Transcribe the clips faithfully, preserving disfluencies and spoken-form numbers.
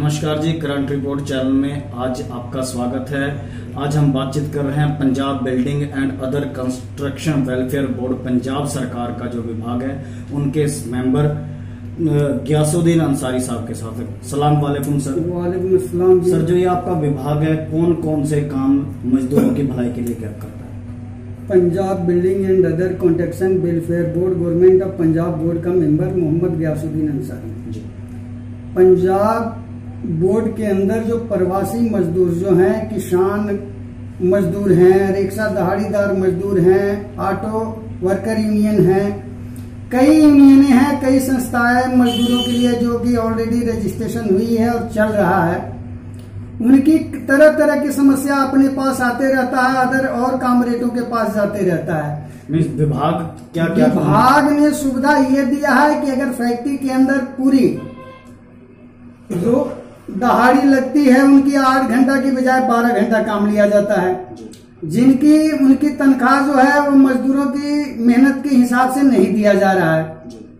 नमस्कार जी, current report channel में आज आपका स्वागत है। आज हम बातचीत कर रहे हैं Punjab building and other construction welfare board Punjab सरकार का जो विभाग है उनके मेंबर गियासुद्दीन अंसारी साहब के साथ। सलाम वालेकुम सर। वालेकुम अस्सलाम जी। सर, जो ये आपका विभाग है कौन कौन से काम मजदूरों की भलाई के लिए क्या करता है? Punjab building and other construction welfare board government of Punjab board का मेंबर मोहम्मद गियासुद्दीन अंसारी जी। पंजाब बोर्ड के अंदर जो प्रवासी मजदूर जो हैं, किसान मजदूर हैं, रिक्शा दहाड़ीदार मजदूर हैं, ऑटो वर्कर यूनियन हैं, कई यूनियनें हैं, कई संस्थाएं मजदूरों के लिए जो कि ऑलरेडी रजिस्ट्रेशन हुई है और चल रहा है। उनकी तरह तरह की समस्या अपने पास आते रहता है, अदर और कामरेडों के पास जाते रहता है। विभाग क्या क्या विभाग ने सुविधा ये दिया है कि अगर फैक्ट्री के अंदर पूरी जो दहाड़ी लगती है उनकी आठ घंटा की बजाय बारह घंटा काम लिया जाता है, जिनकी उनकी तनख्वाह जो है वो मजदूरों की मेहनत के हिसाब से नहीं दिया जा रहा है।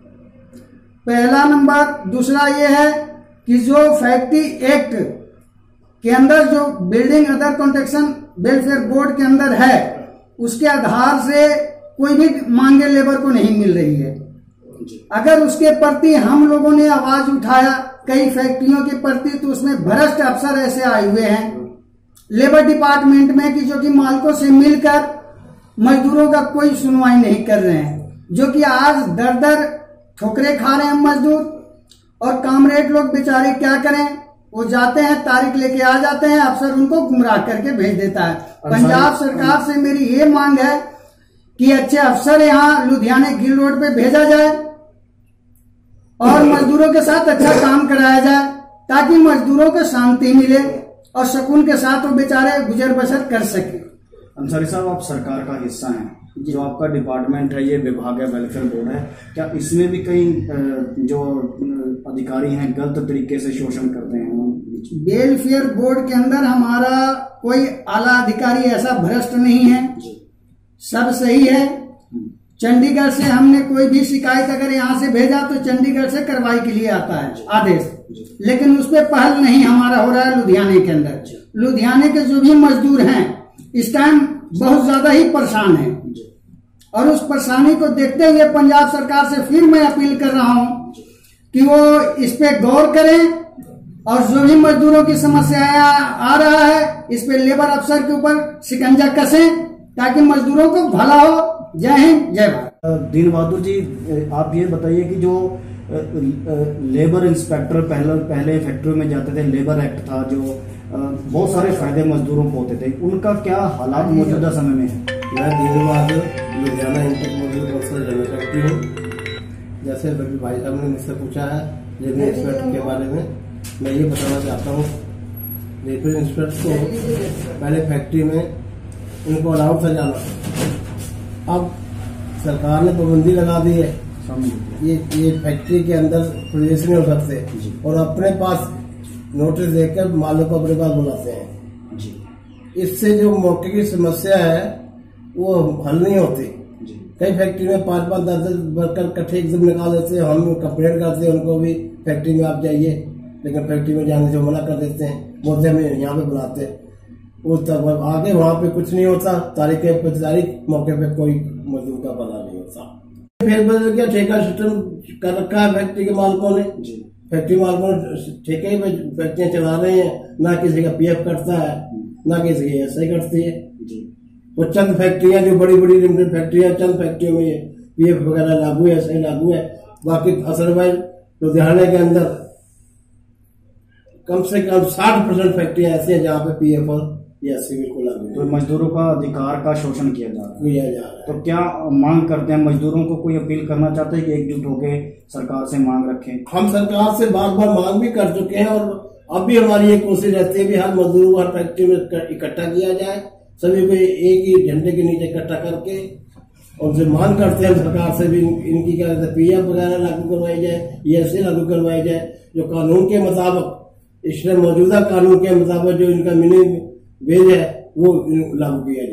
पहला नंबर। दूसरा ये है कि जो फैक्ट्री एक्ट के अंदर जो building other construction welfare board के अंदर है उसके आधार से कोई भी मांगे लेबर को नहीं मिल रही है। अगर उसके प्रति हम लोगों ने आवाज उठाया कई फैक्ट्रियों के प्रति, तो उसमें भ्रष्ट अफसर ऐसे आए हुए हैं लेबर डिपार्टमेंट में कि जो कि मालिकों से मिलकर मजदूरों का कोई सुनवाई नहीं कर रहे हैं, जो कि आज दर दर ठोकरे खा रहे हैं मजदूर। और कामरेड लोग बेचारे क्या करें, वो जाते हैं तारीख लेके आ जाते हैं, अफसर उनको गुमराह करके भेज देता है। पंजाब सरकार से मेरी ये मांग है कि अच्छे अफसर यहाँ लुधियाने गिल रोड पे भेजा जाए और मजदूरों के साथ अच्छा काम कराया जाए, ताकि मजदूरों को शांति मिले और सुकून के साथ वो बेचारे गुजर बसर कर सके। अंसारी साहब, आप सरकार का हिस्सा हैं, जो आपका डिपार्टमेंट है, ये विभाग है, वेलफेयर बोर्ड है, क्या इसमें भी कई जो अधिकारी हैं गलत तरीके से शोषण करते हैं? वेलफेयर बोर्ड के अंदर हमारा कोई आला अधिकारी ऐसा भ्रष्ट नहीं है, सब सही है। चंडीगढ़ से हमने कोई भी शिकायत अगर यहाँ से भेजा तो चंडीगढ़ से कार्रवाई के लिए आता है आदेश, लेकिन उस पर पहल नहीं हमारा हो रहा है। लुधियाने के अंदर लुधियाने के जो भी मजदूर हैं इस टाइम बहुत ज्यादा ही परेशान हैं, और उस परेशानी को देखते हुए पंजाब सरकार से फिर मैं अपील कर रहा हूँ कि वो इस पे गौर करें और जो भी मजदूरों की समस्याएं आ रहा है इस पे लेबर अफसर के ऊपर शिकंजा कसें, ताकि मजदूरों को भला हो। जय हिंद, जय भारत। दीन बहादुर जी, आप ये बताइए कि जो लेबर इंस्पेक्टर पहले पहले फैक्ट्री में जाते थे, लेबर एक्ट था, जो बहुत सारे फायदे मजदूरों को होते थे, उनका क्या हालात मौजूदा समय में है? मैं दीन बहादुर लुधियाना इंटेक मजदूर कौंसिल जनरल सेक्रेटरी हूँ। जैसे भाई साहब ने मुझसे पूछा है लेबर इंस्पेक्टर के बारे में, मैं ये बताना चाहता हूँ। लेबर इंस्पेक्टर को पहले फैक्ट्री में उनको अलाउड था जाना, अब सरकार ने पाबंदी लगा दी है, ये ये फैक्ट्री के अंदर प्रवेश नहीं हो सकते और अपने पास नोटिस देकर मालिक को अपने पास बुलाते हैं जी। इससे जो मौके की समस्या है वो हल नहीं होती। कई फैक्ट्री में पांच पांच दस दस वर्कर इकट्ठे एकदम निकाल देते हैं, हम कंप्लेंट करते हैं उनको भी फैक्ट्री में आप जाइए, लेकिन फैक्ट्री में जाने से मना कर देते हैं, बोलते हैं यहाँ पे बुलाते हैं। उस तक आगे वहाँ पे कुछ नहीं होता, तारीख पे तारीख मौके पे कोई मजदूर का भला नहीं होता। फिर बदल गया, ठेका सिस्टम कर रखा है फैक्ट्री के मालिकों ने। फैक्ट्री मालिकों ने ठेके में फैक्ट्रियां चला रहे हैं, ना किसी का पीएफ कटता है ना किसी की एसआई कटती है। वो चंद फैक्ट्रियां जो बड़ी बड़ी लिमिटेड फैक्ट्रियां, चंद फैक्ट्रियों में ये पीएफ वगैरह लागू है, एसआई लागू है। बाकी अदरवाइज लुधियाने के अंदर कम से कम साठ परसेंट फैक्ट्रियां ऐसी हैं जहाँ पे पीएफ और एसआई बिल्कुल लागू है। तो मजदूरों का अधिकार का शोषण किया जा रहा है किया जा रहा है। तो क्या मांग करते हैं मजदूरों को? कोई अपील करना चाहते हैं कि एकजुट होकर सरकार से मांग रखें? हम सरकार से बार बार मांग भी कर चुके हैं और अब भी हमारी ये कोशिश रहती है कि हर मजदूर को हर फैक्ट्री में इकट्ठा किया जाए, सभी को एक ही झंडे के नीचे इकट्ठा करके उनसे मांग करते हैं सरकार से भी इनकी क्या कहते हैं पीएफ वगैरह लागू करवाई जाए, ईएसआई लागू करवाई जाए, जो कानून के मुताबिक इसमें मौजूदा कानून के मुताबिक जो इनका मिनिमम वेज है वो लागू किया